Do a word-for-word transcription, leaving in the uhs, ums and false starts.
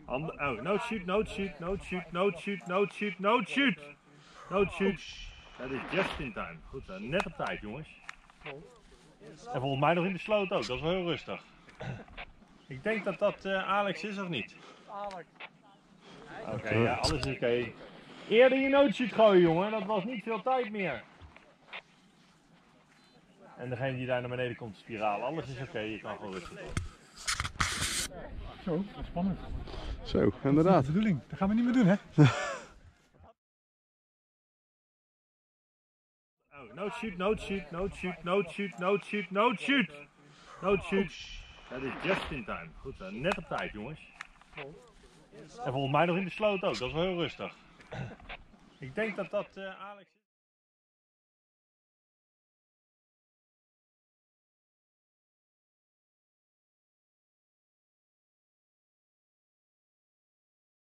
Handen, oh, no shoot, no shoot, no shoot, no shoot, no shoot, no shoot. No shoot. Dat is just in time. Goed zo, net op tijd jongens. En volgens mij nog in de sloot ook, dat is wel heel rustig. Ik denk dat dat uh, Alex is of niet? Alex. Oké, okay, ja, alles is oké. Okay. Eerder je no-shoot gooien jongen, dat was niet veel tijd meer. En degene die daar naar beneden komt spiralen, alles is oké, okay, je kan gewoon rustig doen. Zo, dat is spannend. Zo, inderdaad. Dat is de bedoeling, dat gaan we niet meer doen hè. Oh, no shoot, no shoot, no shoot, no shoot, no shoot, no shoot. No shoot. Dat is just in time. Goed zo, net op tijd jongens. En volgens mij nog in de sloot ook, dat is wel heel rustig. Ik denk dat dat uh, Alex is.